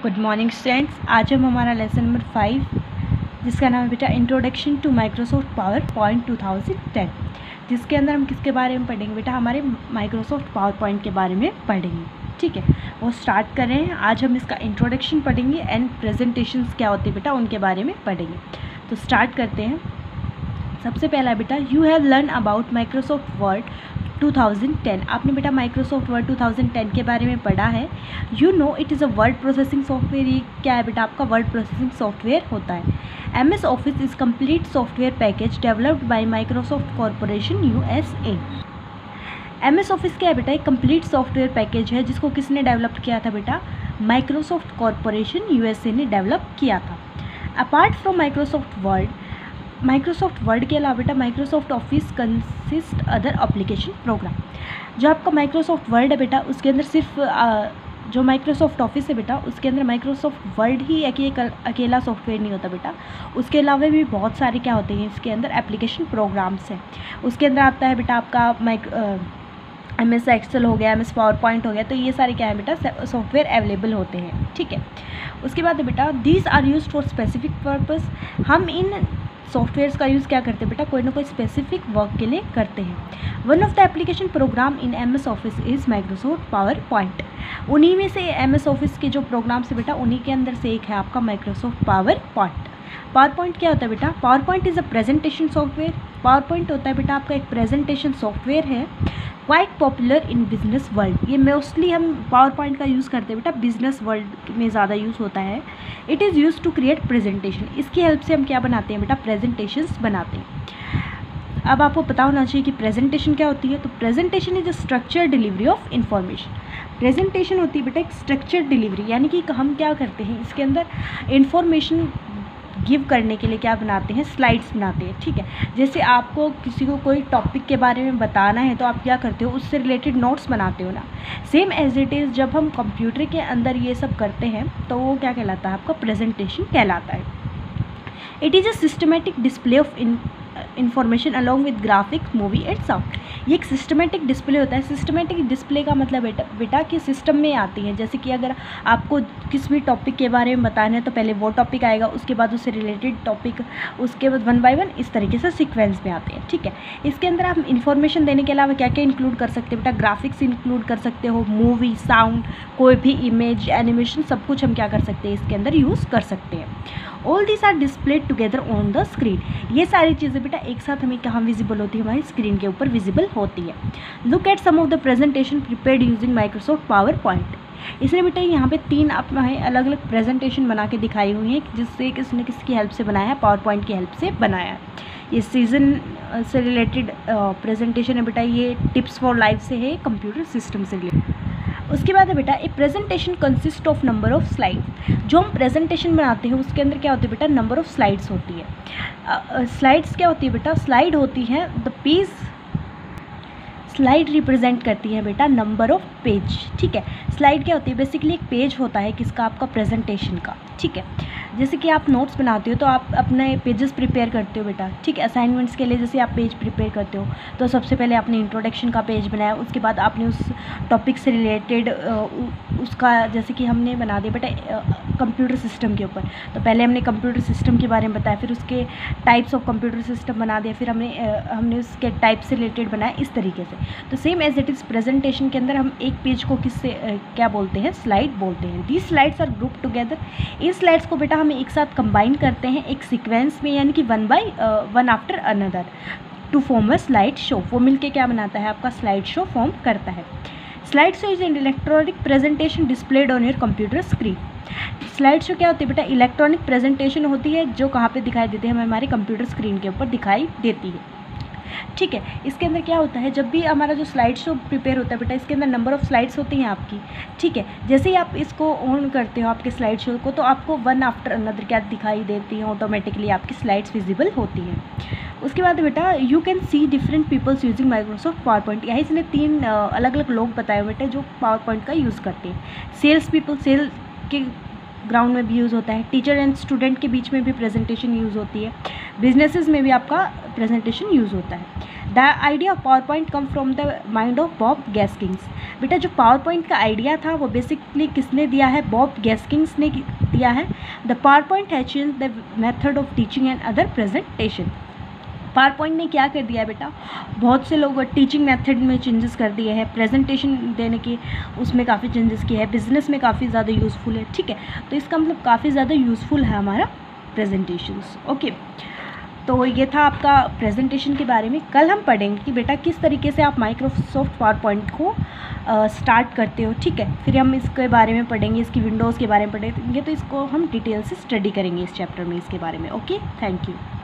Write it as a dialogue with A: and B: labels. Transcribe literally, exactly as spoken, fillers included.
A: Good morning students. आज हम हमारा लेसन नंबर फाइव जिसका नाम है बेटा introduction to Microsoft PowerPoint two thousand ten, जिसके अंदर हम किसके बारे में पढ़ेंगे बेटा, हमारे माइक्रोसॉफ्ट पावर पॉइंट के बारे में पढ़ेंगे। ठीक है, वो स्टार्ट कर रहे हैं। आज हम इसका इंट्रोडक्शन पढ़ेंगे एंड प्रेजेंटेशंस क्या होते हैं बेटा उनके बारे में पढ़ेंगे। तो स्टार्ट करते हैं। सबसे पहला बेटा, you have learn about Microsoft Word two thousand ten. आपने बेटा Microsoft Word two thousand ten के बारे में पढ़ा है। You know it is a word processing software. ये क्या है बेटा, आपका वर्ड प्रोसेसिंग सॉफ्टवेयर होता है। M S Office is complete software package developed by Microsoft Corporation U S A. M S Office क्या है बेटा, एक कंप्लीट सॉफ्टवेयर पैकेज है जिसको किसने डेवलप किया था बेटा, Microsoft Corporation U S A ने डेवलप किया था। Apart from Microsoft Word, Microsoft Word के अलावा बेटा Microsoft Office consist other application program. जो आपका माइक्रोसॉफ्ट वर्ड है बेटा उसके अंदर सिर्फ आ, जो माइक्रोसॉफ्ट ऑफिस है बेटा उसके अंदर माइक्रोसॉफ्ट वर्ड ही एक, एक अकेला सॉफ्टवेयर नहीं होता बेटा, उसके अलावा भी बहुत सारे क्या होते हैं इसके अंदर एप्लीकेशन प्रोग्राम्स हैं। उसके अंदर आता है बेटा आपका माइक एम एस एक्सेल हो गया, एम एस पावर पॉइंट हो गया, तो ये सारे क्या है बेटा सॉफ्टवेयर अवेलेबल होते हैं। ठीक है, उसके बाद बेटा these are use for specific purpose. हम इन सॉफ्टवेयर्स का यूज़ क्या करते हैं बेटा, कोई ना कोई स्पेसिफिक वर्क के लिए करते हैं। One of the application program in M S Office is Microsoft PowerPoint. उन्हीं में से एम एस ऑफिस के जो प्रोग्राम्स है बेटा उन्हीं के अंदर से एक है आपका Microsoft PowerPoint. PowerPoint क्या होता है बेटा, PowerPoint is a presentation software. PowerPoint होता है बेटा आपका एक प्रेजेंटेशन सॉफ्टवेयर है, quite popular in business world. ये मोस्टली हम पावर पॉइंट का यूज़ करते हैं बेटा बिजनेस वर्ल्ड में ज़्यादा यूज़ होता है। It is use to create presentation. इसकी हेल्प से हम क्या बनाते हैं बेटा, प्रेजेंटेशंस बनाते हैं। अब आपको पता होना चाहिए कि प्रेजेंटेशन क्या होती है। तो presentation is a structure delivery of information. Presentation होती है बेटा एक स्ट्रक्चर डिलीवरी, यानी कि हम क्या करते हैं इसके अंदर इन्फॉर्मेशन गिव करने के लिए क्या बनाते हैं, स्लाइड्स बनाते हैं। ठीक है, जैसे आपको किसी को कोई टॉपिक के बारे में बताना है तो आप क्या करते हो, उससे रिलेटेड नोट्स बनाते हो ना। सेम एज इट इज़ जब हम कंप्यूटर के अंदर ये सब करते हैं तो वो क्या कहलाता है, आपका प्रेजेंटेशन कहलाता है। It is a systematic display of information along with graphics, movie and sound. ये एक सिस्टमेटिक डिस्प्ले होता है। सिस्टमेटिक डिस्प्ले का मतलब बेटा बेटा कि सिस्टम में आती है। जैसे कि अगर आपको किस भी टॉपिक के बारे में बताना है तो पहले वो टॉपिक आएगा, उसके बाद उससे रिलेटेड टॉपिक, उसके बाद वन बाय वन इस तरीके से सीक्वेंस में आते हैं। ठीक है, इसके अंदर आप इन्फॉर्मेशन देने के अलावा क्या क्या इंक्लूड कर सकते हैं बेटा, ग्राफिक्स इंक्लूड कर सकते हो, मूवी, साउंड, कोई भी इमेज, एनिमेशन, सब कुछ हम क्या कर सकते हैं इसके अंदर यूज़ कर सकते हैं। All this are displayed together on the screen. ये सारी चीज़ें बेटा एक साथ हमें कहाँ विजिबल होती है, हमारी स्क्रीन के ऊपर विजिबल होती है। Look at some of the presentation prepared using Microsoft PowerPoint. इसने बेटा यहाँ पे तीन अपने अलग अलग प्रेजेंटेशन बना के दिखाई हुई हैं जिससे किसने किसकी हेल्प से बनाया है, पावर पॉइंट की हेल्प से बनाया है। ये सीजन से रिलेटेड प्रेजेंटेशन है बेटा, ये टिप्स फॉर लाइफ से है, कंप्यूटर सिस्टम से रिलेटेड। उसके बाद है बेटा a presentation consist of number of slide. जो हम प्रेजेंटेशन बनाते हैं उसके अंदर क्या होती है बेटा, नंबर ऑफ स्लाइड्स होती है। स्लाइड्स uh, क्या होती है बेटा, स्लाइड होती है द पेज, स्लाइड रिप्रेजेंट करती है बेटा नंबर ऑफ पेज। ठीक है, स्लाइड क्या होती है, बेसिकली एक पेज होता है किसका, आपका प्रेजेंटेशन का। ठीक है, जैसे कि आप नोट्स बनाते हो तो आप अपने पेजेस प्रिपेयर करते हो बेटा। ठीक है, असाइनमेंट्स के लिए जैसे आप पेज प्रिपेयर करते हो तो सबसे पहले आपने इंट्रोडक्शन का पेज बनाया, उसके बाद आपने उस टॉपिक से रिलेटेड उसका, जैसे कि हमने बना दिया बेटा कंप्यूटर सिस्टम के ऊपर, तो पहले हमने कंप्यूटर सिस्टम के बारे में बताया, फिर उसके टाइप्स ऑफ कंप्यूटर सिस्टम बना दिया, फिर हमने हमने उसके टाइप से रिलेटेड बनाया, इस तरीके से। तो same as it is presentation के अंदर हम एक पेज को किससे क्या बोलते हैं, स्लाइड बोलते हैं। These slides are group together. इन स्लाइड्स को बेटा हम एक साथ कंबाइन करते हैं एक सीक्वेंस में, यानी कि one by one after another to form a slide show. वो मिलके क्या बनाता है, आपका स्लाइड शो फॉर्म करता है। Slide show is an electronic presentation displayed on your computer screen. Slide show क्या होती है बेटा, इलेक्ट्रॉनिक प्रेजेंटेशन होती है जो कहाँ पे दिखाई देती है, हमें हमारे कंप्यूटर स्क्रीन के ऊपर दिखाई देती है। ठीक है, इसके अंदर क्या होता है, जब भी हमारा जो स्लाइड शो प्रिपेयर होता है बेटा इसके अंदर नंबर ऑफ़ स्लाइड्स होती हैं आपकी। ठीक है, जैसे ही आप इसको ऑन करते हो आपके स्लाइड शो को तो आपको वन आफ्टर अनदर क्या दिखाई देती हैं, ऑटोमेटिकली आपकी स्लाइड्स विजिबल होती हैं। उसके बाद बेटा you can see different peoples using Microsoft PowerPoint. यहाँ इसने तीन अलग अलग लोग बताए बेटे जो पावर पॉइंट का यूज़ करते हैं। सेल्स पीपल, सेल के ग्राउंड में भी यूज़ होता है, टीचर एंड स्टूडेंट के बीच में भी प्रेजेंटेशन यूज़ होती है, बिजनेसेस में भी आपका प्रेजेंटेशन यूज़ होता है। The idea of PowerPoint come from the mind of Bob Gaskins. बेटा जो पावर पॉइंट का आइडिया था वो बेसिकली किसने दिया है, बॉब गैस्किंस ने दिया है। The PowerPoint has changed the method of teaching and other presentation. PowerPoint ने क्या कर दिया बेटा, बहुत से लोग टीचिंग मेथड में चेंजेस कर दिए हैं, प्रेजेंटेशन देने के उसमें काफ़ी चेंजेस किए हैं, बिजनेस में काफ़ी ज़्यादा यूज़फुल है, ठीक है। तो इसका मतलब काफ़ी ज़्यादा यूज़फुल है हमारा प्रेजेंटेशंस। ओके, तो ये था आपका प्रेजेंटेशन के बारे में। कल हम पढ़ेंगे कि बेटा किस तरीके से आप माइक्रोसॉफ्ट पावर पॉइंट को स्टार्ट करते हो, ठीक है। फिर हम इसके बारे में पढ़ेंगे, इसकी विंडोज़ के बारे में पढ़ेंगे, तो इसको हम डिटेल से स्टडी करेंगे इस चैप्टर में इसके बारे में। Okay, thank you.